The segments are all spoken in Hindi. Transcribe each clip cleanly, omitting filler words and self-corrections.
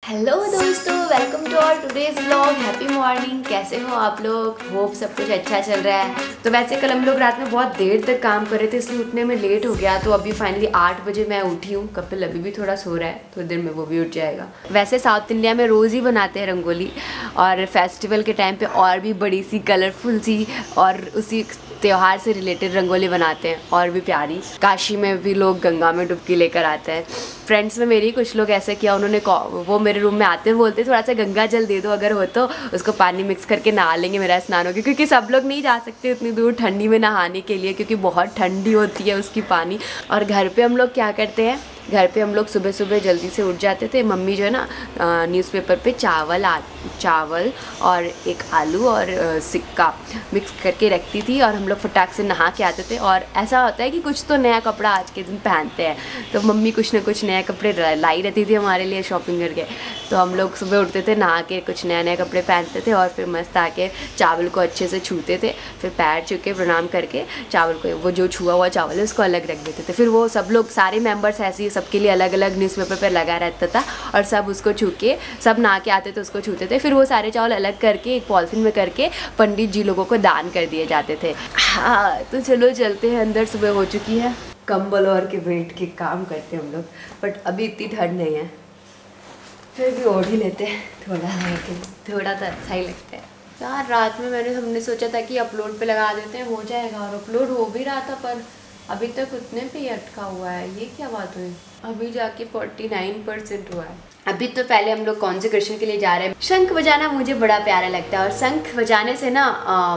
हेलो दोस्तों, welcome to our today's vlog. Happy morning. कैसे हो आप लोग? होप सब कुछ अच्छा चल रहा है। तो वैसे कल हम लोग रात में बहुत देर तक काम कर रहे थे, इसलिए उठने में लेट हो गया। तो अभी फाइनली 8 बजे मैं उठी हूँ। कपिल अभी भी थोड़ा सो रहा है, थोड़ी देर में वो भी उठ जाएगा। वैसे साउथ इंडिया में रोज़ ही बनाते हैं रंगोली, और फेस्टिवल के टाइम पे और भी बड़ी सी कलरफुल सी और उसी त्यौहार से रिलेटेड रंगोली बनाते हैं, और भी प्यारी। काशी में भी लोग गंगा में डुबकी लेकर आते हैं। फ्रेंड्स में मेरी कुछ लोग ऐसे किया, उन्होंने वो मेरे रूम में आते हैं, बोलते थोड़ा सा गंगा जल दे दो, अगर हो तो उसको पानी मिक्स करके नहा लेंगे, मेरा स्नान होगा। क्योंकि सब लोग नहीं जा सकते उतनी दूर ठंडी में नहाने के लिए, क्योंकि बहुत ठंडी होती है उसकी पानी। और घर पे हम लोग क्या करते हैं, घर पे हम लोग सुबह सुबह जल्दी से उठ जाते थे। मम्मी जो है ना न्यूज़पेपर पे चावल और एक आलू और सिक्का मिक्स करके रखती थी, और हम लोग फटाक से नहा के आते थे। और ऐसा होता है कि कुछ तो नया कपड़ा आज के दिन पहनते हैं, तो मम्मी कुछ ना कुछ नए कपड़े लाई रहती थी हमारे लिए शॉपिंग करके। तो हम लोग सुबह उठते थे, नहा के कुछ नए नए कपड़े पहनते थे, और फिर मस्त आके चावल को अच्छे से छूते थे। फिर पैर छू के प्रणाम करके चावल को, वो जो छुआ हुआ चावल है उसको अलग रख देते थे। फिर वो सब लोग सारे मेंबर्स ऐसे ही सबके लिए अलग अलग न्यूज़पेपर पर लगा रहता था, और सब उसको छू के, सब नहा के आते थे, उसको छूते थे। फिर वो सारे चावल अलग करके एक पॉलिथीन में करके पंडित जी लोगों को दान कर दिए जाते थे। हाँ, तो चलो चलते हैं अंदर। सुबह हो चुकी है, कंबल और के बैठ के काम करते हैं हम लोग, बट अभी इतनी ठंड नहीं है, फिर भी ओढ़ ही लेते हैं थोड़ा तो अच्छा ही लगता है यार। रात में हमने सोचा था कि अपलोड पे लगा देते हैं, हो जाएगा, और अपलोड हो भी रहा था, पर अभी तक उतने पे ही अटका हुआ है। ये क्या बात हुई? अभी जाके 49% हुआ है। अभी तो पहले हम लोग कॉन्सेक्रेशन के लिए जा रहे हैं। शंख बजाना मुझे बड़ा प्यारा लगता है, और शंख बजाने से ना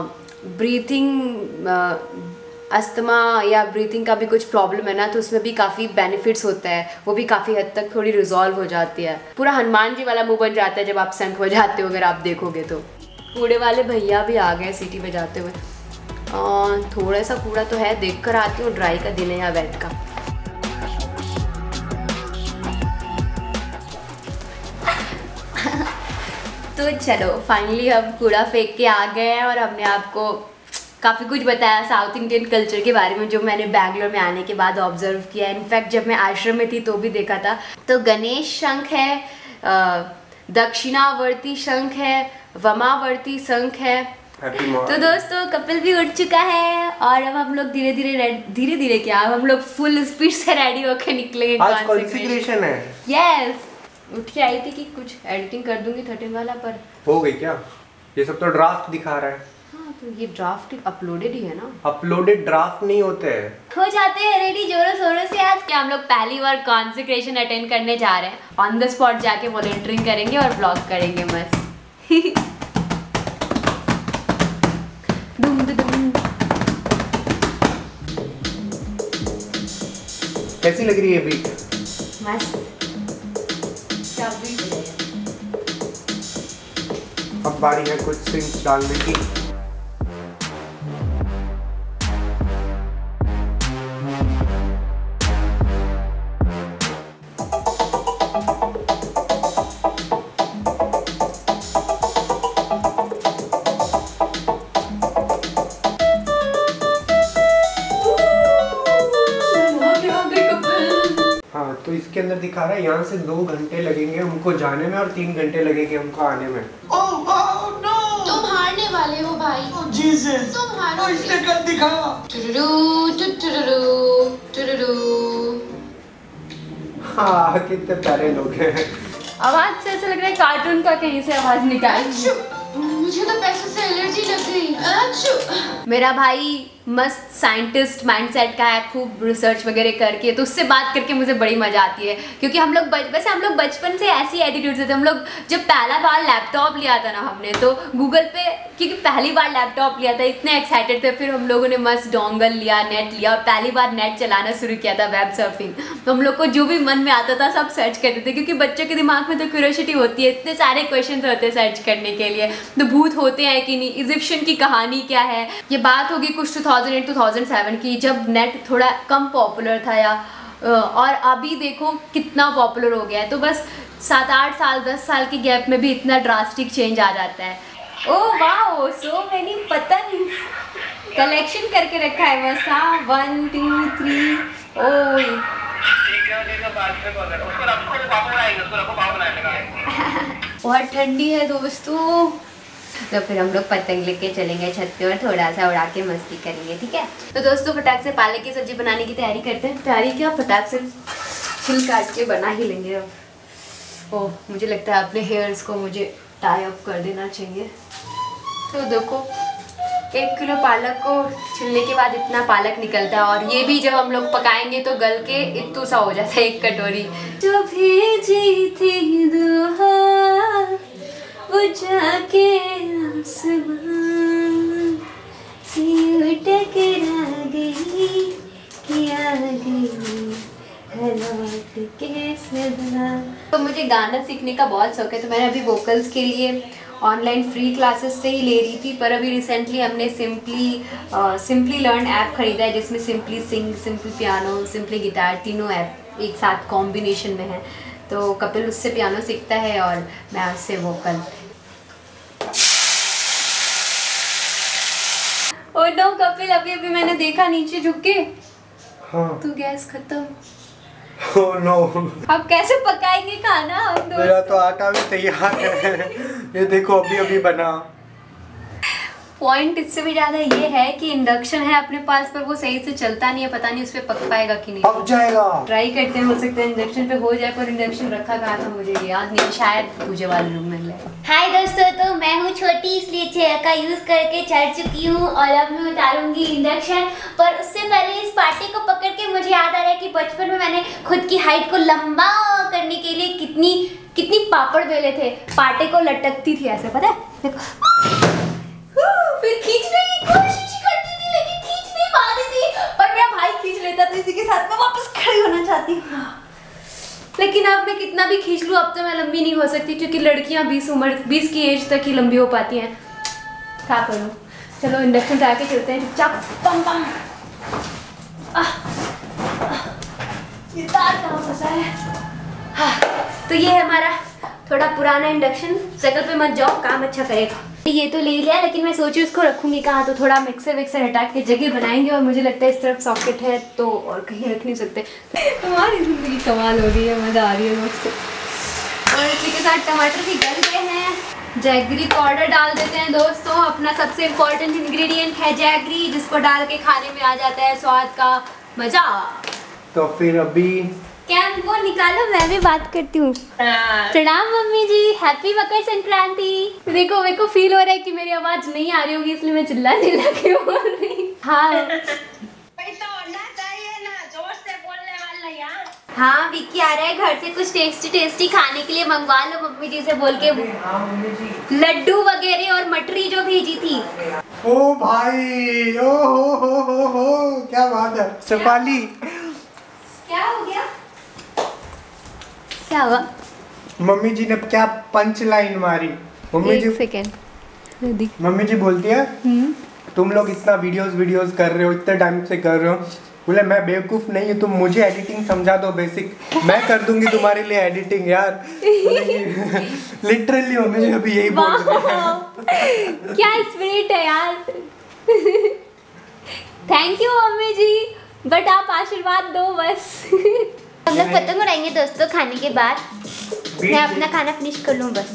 ब्रीथिंग, अस्थमा या ब्रीथिंग का भी कुछ प्रॉब्लम है ना, तो उसमें भी काफ़ी बेनिफिट्स होता है। वो भी काफ़ी हद तक थोड़ी रिजॉल्व हो जाती है। पूरा हनुमान जी वाला मुंह बन जाता है जब आप शंख बजाते हो, अगर आप देखोगे तो। कूड़े वाले भैया भी आ गए सीटी बजाते हुए। थोड़ा सा कूड़ा तो है, देख कर आती हूँ। ड्राई का दिन है यहाँ वेट का। तो चलो फाइनली हम कूड़ा फेंक के आ गए हैं, और हमने आपको काफ़ी कुछ बताया साउथ इंडियन कल्चर के बारे में, जो मैंने बैंगलोर में आने के बाद ऑब्जर्व किया। इनफैक्ट जब मैं आश्रम में थी तो भी देखा था। तो गणेश शंख है, दक्षिणावर्ती शंख है, वमावर्ती शंख है। तो दोस्तों कपिल भी उठ चुका है, और अब हम लोग धीरे धीरे क्या, अब हम लोग फुल स्पीड से रेडी होकर निकलेंगे। आज कॉन्सेक्रेशन है। यस, उठ के आई थी कि कुछ एडिटिंग कर दूंगी 13 वाला, पर हो गई क्या? ये सब तो ड्राफ्ट दिखा रहा है। हाँ, तो ये ड्राफ्ट अपलोडेड ही है ना। अपलोडेड ड्राफ्ट नहीं होते हैं। हो जाते हैं रेडी जोरों शोरों से। आज क्या हम लोग पहली बार कॉन्सेक्रेशन अटेंड करने जा रहे हैं। ऑन द स्पॉट जाके वॉलंटियरिंग करेंगे और ब्लॉग करेंगे मस्त। कैसी लग रही है बीट? मस्त। अब बारी है कुछ सिंग्स डालने की। तो इसके अंदर दिखा रहा है यहाँ से 2 घंटे लगेंगे हमको जाने में, और 3 घंटे लगेंगे हमको आने में। no! तुम हारने वाले हो भाई। जीसस, तुम हारोगे। इसने कर दिखाया। हाँ, कितने प्यारे लोग हैं। आवाज से ऐसा लग रहा है कार्टून का कहीं से आवाज निकाल। मुझे तो पैसों से एलर्जी लग गई। मेरा भाई मस्त साइंटिस्ट माइंडसेट का है, खूब रिसर्च वगैरह करके, तो उससे बात करके मुझे बड़ी मजा आती है। क्योंकि हम लोग बचपन से ऐसी एटीट्यूड से थे। हम लोग जब पहला बार लैपटॉप लिया था ना हमने, तो गूगल पे, क्योंकि पहली बार लैपटॉप लिया था, इतने एक्साइटेड थे। फिर हम लोगों ने मस्त डोंगल लिया, नेट लिया, और पहली बार नेट चलाना शुरू किया था, वेब सर्फिंग। तो हम लोग को जो भी मन में आता था सब सर्च करते थे, क्योंकि बच्चों के दिमाग में तो क्यूरियोसिटी होती है, इतने सारे क्वेश्चन होते हैं सर्च करने के लिए। तो भूत होते हैं कि नहीं, इजिप्शियन की कहानी क्या है। ये बात होगी कुछ 2008-2007 की, जब नेट थोड़ा कम पॉपुलर था, या और अभी देखो कितना पॉपुलर हो गया है। तो बस 7-8 साल 10 साल के गैप में भी इतना ड्रास्टिक चेंज आ जाता है। ओह वाओ, सो मेनी पतंग कलेक्शन करके रखा है बस। हाँ, 1 2 3। ओह बहुत ठंडी है दोस्तों। तो फिर हम लोग पतंग लेके चलेंगे छत पे और थोड़ा सा उड़ा के मस्ती करेंगे, ठीक है। तो दोस्तों फटाक से पालक की सब्जी बनाने की तैयारी करते हैं। तैयारी क्या, फटाक से छिल काट के बना ही लेंगे अब। ओह मुझे लगता है अपने हेयर्स को मुझे टाई अप कर देना चाहिए। तो देखो 1 किलो पालक को छिलने के बाद इतना पालक निकलता है, और ये भी जब हम लोग पकाएंगे तो गल के इतू सा हो जाता है 1 कटोरी। जो भेजी थी दुआ वो जाके आसमां से टकरा गई कि आ गई लौट के सदा। तो मुझे गाना सीखने का बहुत शौक है, तो मैंने अभी वोकल्स के लिए ऑनलाइन फ्री क्लासेस से ही ले रही थी, पर अभी रिसेंटली हमने सिंपली लर्न ऐप खरीदा है, जिसमें simply sing, simply piano, simply guitar तीनों ऐप एक साथ कॉम्बिनेशन में है। तो कपिल उससे पियानो सीखता है और मैं उससे वोकल। ओ नो कपिल, अभी अभी मैंने देखा नीचे झुक के। हाँ। तू गैस खत्म। Oh no. अब कैसे पकाएंगे खाना हम दोस्त? मेरा तो आटा भी तैयार है। ये देखो अभी अभी बना। पॉइंट इससे भी ज्यादा ये है कि इंडक्शन है अपने पास, पर वो सही से चलता नहीं है, पता नहीं उस पे पक पाएगा कि नहीं। पक जाएगा। ट्राई करते हैं, हो सकता है इंडक्शन पे हो जाए, पर इंडक्शन रखा कहाँ था मुझे याद नहीं, शायद पूजे वाले रूम में। हाय दोस्तों, तो मैं हूँ छोटी, इसलिए चेयर का यूज करके चढ़ चुकी हूँ और अब मैं उतारूंगी इंडक्शन। पर उससे पहले इस पाटे को पकड़ के मुझे याद आ रहा है कि बचपन में मैंने खुद की हाइट को लंबा करने के लिए कितनी पापड़ बेले थे। पाटे को लटकती थी ऐसे, पता है, देखो। फिर खींचने की कोशिश करती थी लेकिन खींच नहीं पाती थी, पर मेरा भाई खींच लेता था, इसी के साथ मैं वापस खड़ी होना चाहती हूँ। लेकिन अब मैं कितना भी खींच लूँ, अब तो मैं लंबी नहीं हो सकती, क्योंकि लड़कियां 20 की एज तक ही लंबी हो पाती हैं। क्या करूँ, चलो इंडक्शन पे आके चलते हैं चुपचाप। पम पम। ये तार कहाँ फंसा है? हाँ, तो ये है हमारा थोड़ा पुराना इंडक्शन। साइकिल पे मत जाओ, काम अच्छा करेगा। ये तो ले लिया, लेकिन मैं सोची उसको रखूंगी कहाँ, तो थोड़ा मिक्सर विक्सर हटा के जगह बनाएंगे, और मुझे लगता है इस तरफ सॉकेट है तो और कहीं रख नहीं सकते। हमारी जिंदगी कमाल हो गई है, मजा आ रही है दोस्तों। और इसी के साथ टमाटर भी गल गए हैं। जैगरी पाउडर डाल देते हैं दोस्तों। अपना सबसे इम्पोर्टेंट इंग्रेडिएंट है जैगरी, जिसको डाल के खाने में आ जाता है स्वाद का मजा। तो फिर अभी क्या वो निकालो, मैं भी बात करती हूँ। प्रणाम मम्मी जी, हैप्पी मकर संक्रांति। देखो मेरे को फील हो रहा है कि मेरी आवाज नहीं आ रही होगी, इसलिए मैं चिल्लाने लगी हूँ। हाँ हाँ, विक्की आ रहा है घर से, कुछ टेस्टी खाने के लिए मंगवा लो मम्मी जी से बोल के। लड्डू वगैरह और मटरी जो भेजी थी। ओ भाई, ओ हो, क्या बात है शेफाली। क्या हो गया? क्या हुआ? मम्मी जी ने क्या पंच लाइन मारी। Mummy ji, second. Mummy ji बोलती है तुम लोग इतना वीडियोस कर रहे हो, इतने टाइम से कर रहे हो, बोले मैं बेवकूफ नहीं हूँ, तुम मुझे एडिटिंग समझा दो बेसिक, मैं कर दूंगी तुम्हारे लिए एडिटिंग यार। लिटरली मम्मी जी अभी यही बोल रही है। क्या स्पिरिट है यार। Thank you mummy ji, but आप आशीर्वाद दो बस। हम लोग पतंग उड़ाएंगे दोस्तों खाने के बाद। मैं अपना खाना फिनिश कर लूँ बस।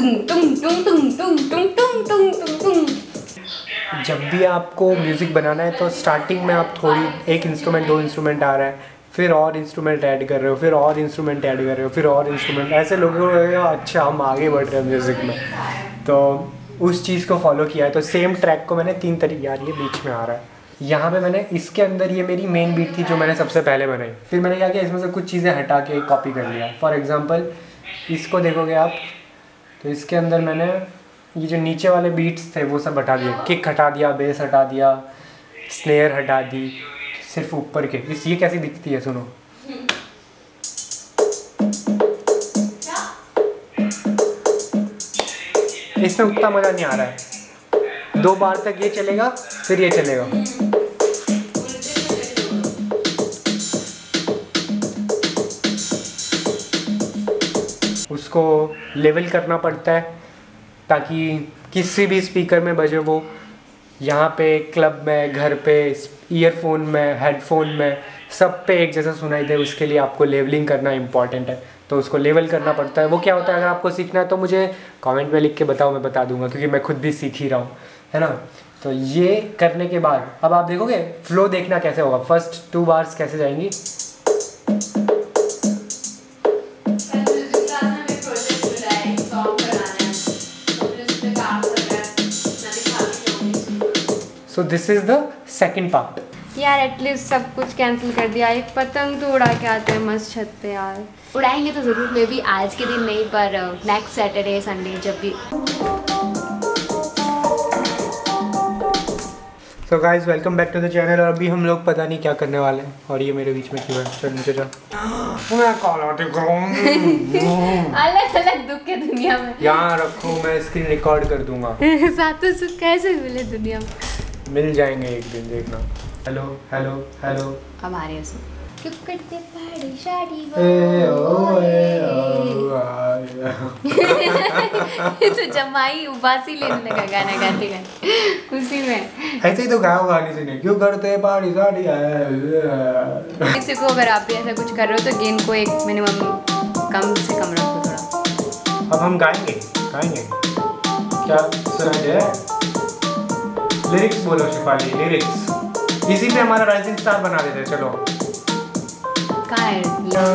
जब भी आपको म्यूज़िक बनाना है तो स्टार्टिंग में आप थोड़ी एक इंस्ट्रूमेंट, 2 इंस्ट्रूमेंट आ रहा है, फिर और इंस्ट्रूमेंट ऐड कर रहे हो, फिर और इंस्ट्रूमेंट ऐड कर रहे हो, फिर और इंस्ट्रूमेंट, ऐसे लोगों को लगेगा अच्छा हम आगे बढ़ रहे हैं म्यूज़िक में। तो उस चीज़ को फॉलो किया है। तो सेम ट्रैक को मैंने 3 तरीके, यार ये बीच में आ रहा है, यहाँ पे मैंने इसके अंदर ये मेरी मेन बीट थी जो मैंने सबसे पहले बनाई। फिर मैंने क्या किया, इसमें से कुछ चीज़ें हटा के कॉपी कर लिया। फॉर एग्जांपल इसको देखोगे आप, तो इसके अंदर मैंने ये जो नीचे वाले बीट्स थे वो सब हटा दिया, किक हटा दिया, बेस हटा दिया, स्नेयर हटा दी, सिर्फ ऊपर के। ये कैसी दिखती है सुनो। इसमें उतना मज़ा नहीं आ रहा है। 2 बार तक ये चलेगा, फिर ये चलेगा। उसको लेवल करना पड़ता है ताकि किसी भी स्पीकर में बजे वो, यहाँ पे, क्लब में, घर पे, ईयरफोन में, हेडफोन में, सब पे एक जैसा सुनाई दे। उसके लिए आपको लेवलिंग करना इम्पॉर्टेंट है। तो उसको लेवल करना पड़ता है। वो क्या होता है, अगर आपको सीखना है तो मुझे कमेंट में लिख के बताओ, मैं बता दूंगा, क्योंकि मैं खुद भी सीख ही रहा हूँ, है ना। तो ये करने के बाद अब आप देखोगे फ्लो देखना कैसे होगा। फर्स्ट 2 बार्स कैसे जाएंगी। So this is the second part. यार एटलीस्ट सब कुछ कैंसिल कर दिया, एक पतंग तो उड़ा के आते हैं मस्त छत पे यार। उड़ाएंगे तो ज़रूर, मे भी आज के दिन नहीं पर नेक्स्ट सैटरडे संडे जब भी। So guys welcome back to the channel. और अभी हम लोग पता नहीं क्या करने वाले हैं, और ये मेरे बीच में क्यों है। चल नीचे जा, मैं काला दिख रहा हूँ। अलग अलग दुख है दुनिया में। यहाँ रखो, मैं स्क्रीन रिकॉर्ड कर दूंगा। सातों सुख कैसे मिले दुनिया में, मिल जाएंगे एक दिन, देखना। हेलो हेलो हेलो, अब आ रही है सुन। क्यों करते पाड़ी शाड़ी तो जमाई उबासी लेने लगा गाना गाते गाते उसी में। ऐसे ही तो गाओ गाने सुने, क्यों करते पाड़ी शाड़ी। किसी को अगर आप भी ऐसा कुछ कर रहे हो तो गेन को एक मिनिमम कम से कम रखो थोड़ा। अब हम गाएंगे क्या सुना जाए। लिरिक्स बोलो शिफाली, लिरिक्स। इसी पे हमारा राइजिंग स्टार बना देते हैं। चलो कहाँ है?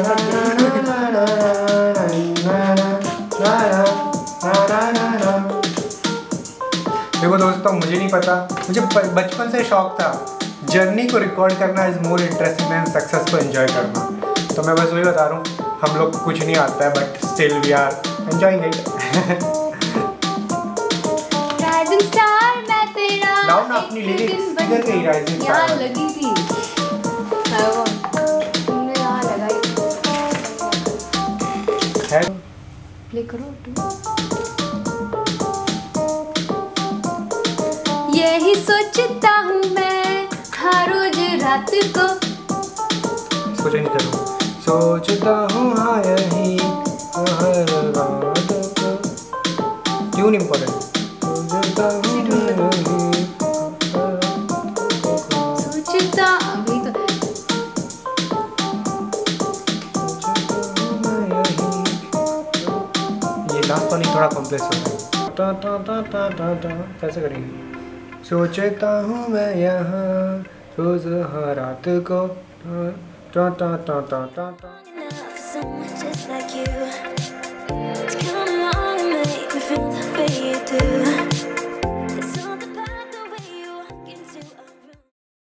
देखो दोस्तों, मुझे नहीं पता, मुझे बचपन से शौक था जर्नी को रिकॉर्ड करना is more interesting than success को एंजॉय करना। तो मैं बस वही बता रहा हूँ, हम लोग को कुछ नहीं आता है but still we are enjoying it. Rising star मैं तेरा लाओ ना अपनी लिरिक्स, किधर गई राइजिंग स्टार? यहाँ लगी थी, तुमने यहाँ लगाई है। प्ले करो तुम। यही सोचता हूँ मैं हर रोज रात को, इसको चेंज करो। सोचता हूँ हाँ यही हर रात को, ट्यून इम्पोर्टेंट। सोचता अभी तो ये लास्ट तो नहीं, थोड़ा कॉम्प्लेक्स हो गया। टा टा टा टा टा टा कैसे करेंगे। सोचता हूँ मैं यहाँ रोज हर रात को, टा टा टा टा टा टा। Someone just like you to come along and make me feel the way you do.